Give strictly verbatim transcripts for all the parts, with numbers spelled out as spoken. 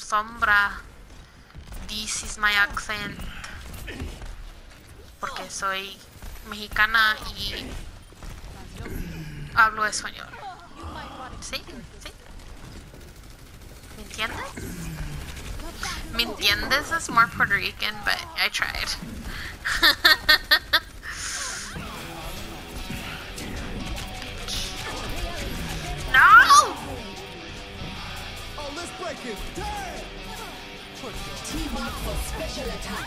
Sombra. This is my accent. Porque soy mexicana y hablo español. ¿Sí? ¿Sí? ¿Me entiendes? ¿Me entiendes? Is more Puerto Rican, but I tried. No! Oh, let's break it. Damn! Team up for special attack.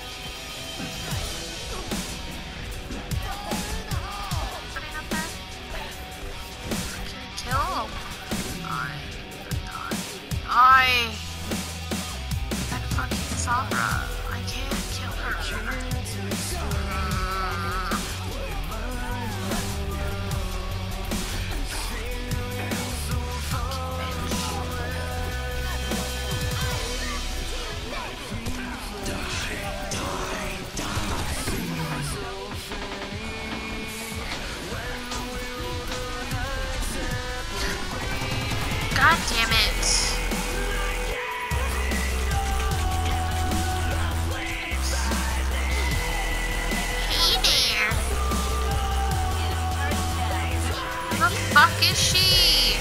Kill. I. I. That fucking Sombra. I can't kill her. God damn it. Hey there. Who the fuck is she?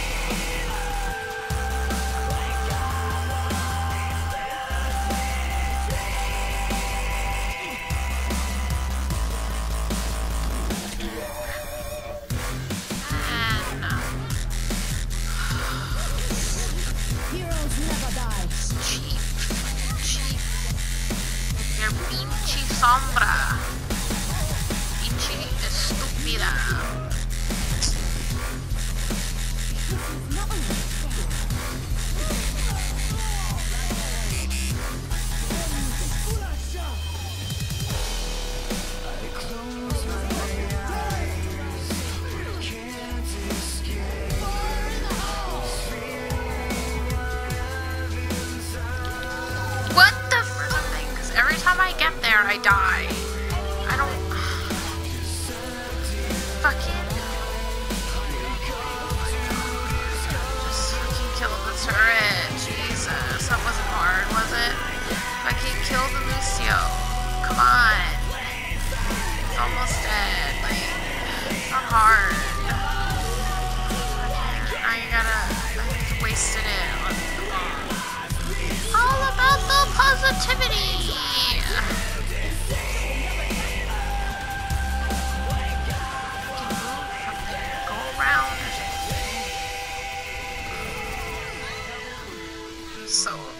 Heroes never die. Cheap. Cheap. Your pinche Sombra. Pinche estúpida. What the f- Because every time I get there, I die. I don't. Fucking. Just fucking kill the turret. Jesus. That wasn't hard, was it? Fucking kill the Lucio. Come on. It's almost dead. Like, it's not hard. Fucking, now you gotta. I just wasted it on the bomb. All about the positivity. Go around. So